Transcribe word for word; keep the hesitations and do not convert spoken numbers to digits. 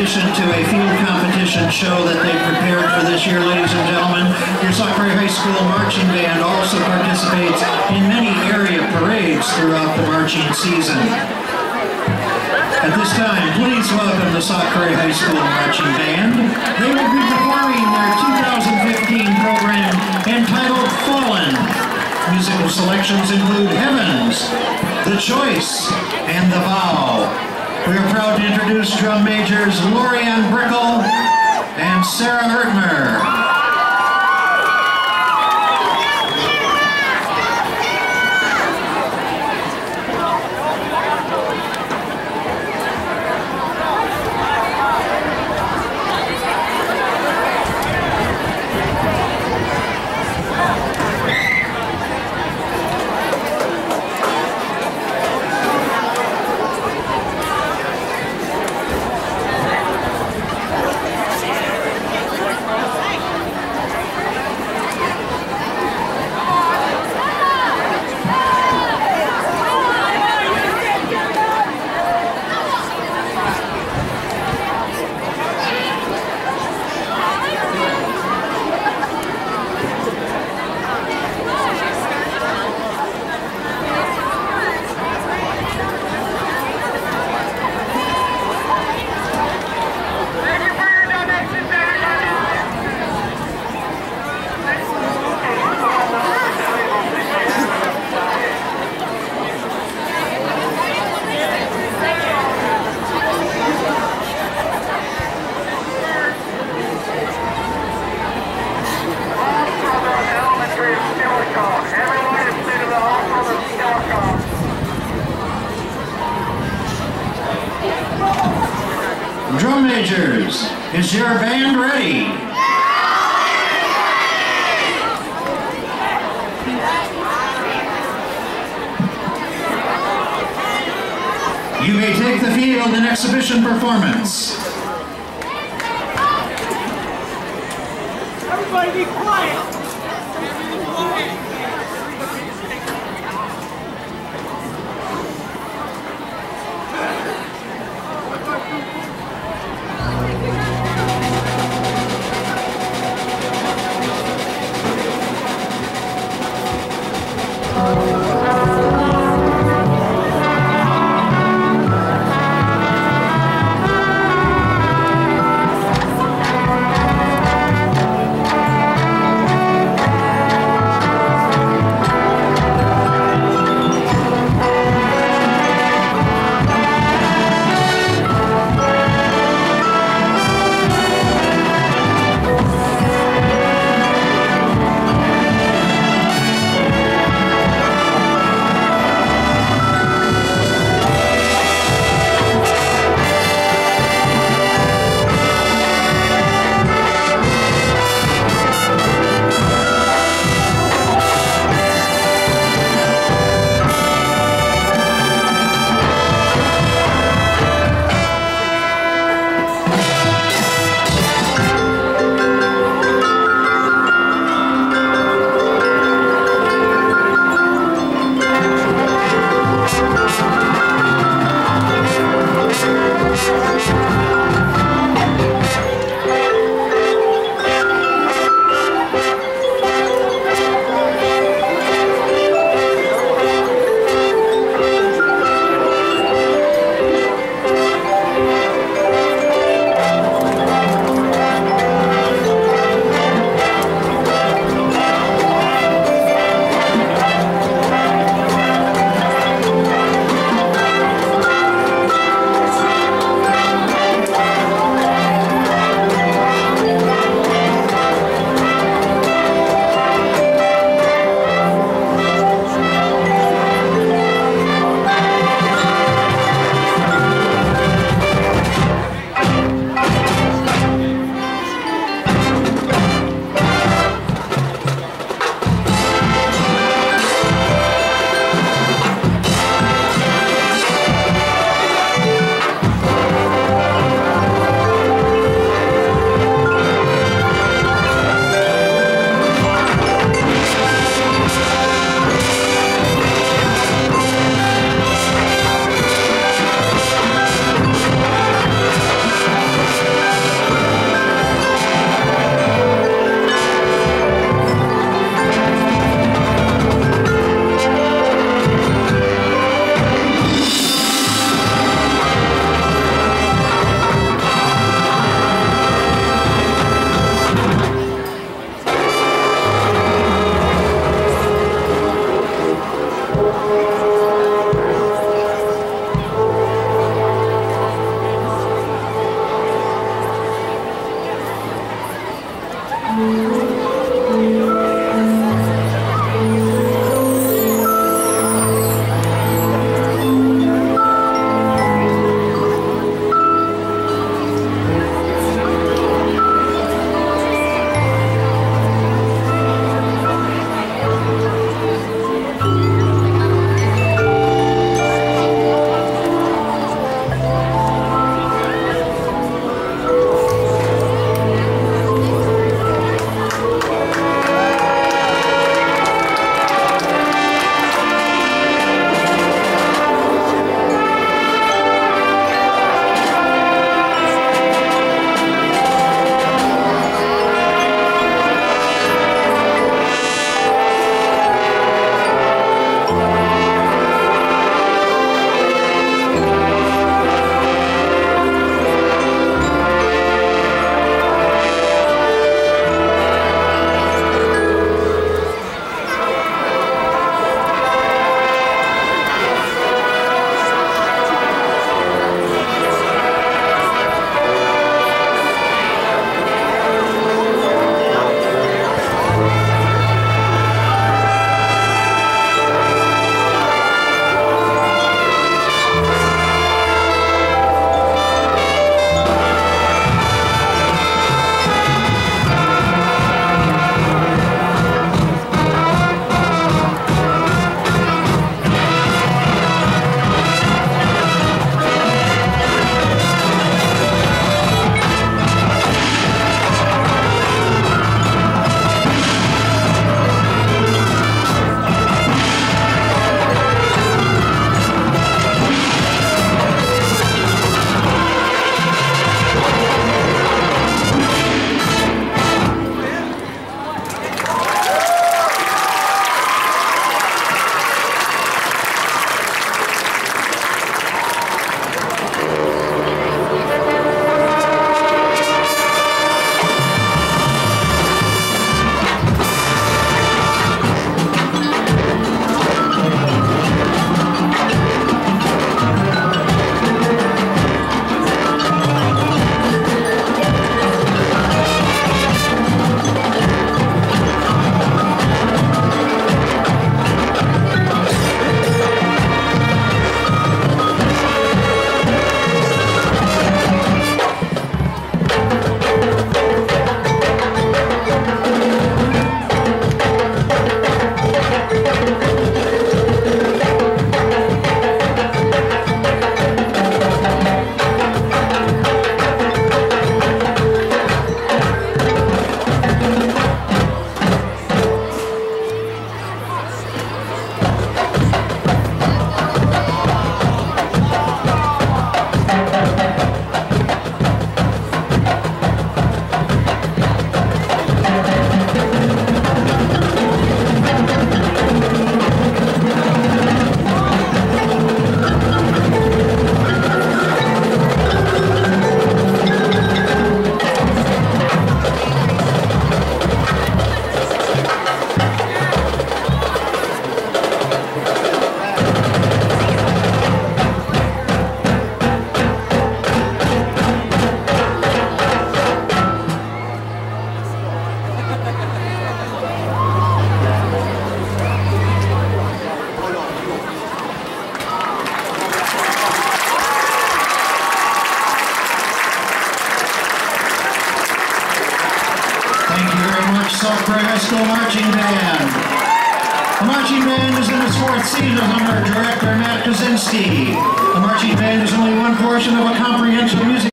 addition to a field competition show that they prepared for this year, ladies and gentlemen, your Sauk Prairie High School Marching Band also participates in many area parades throughout the marching season. At this time, please welcome the Sauk Prairie High School Marching Band. They will be performing their two thousand fifteen program entitled Fallen. Musical selections include Heavens, The Choice, and The Vow. We are proud to introduce drum majors Lorianne Brickle and Sarah Ertmer. Drum majors, is your band ready? You may take the field in exhibition performance. Everybody be quiet! Sauk Prairie High School Marching Band. The marching band is in its fourth season under director Matt Kaczynski. The marching band is only one portion of a comprehensive music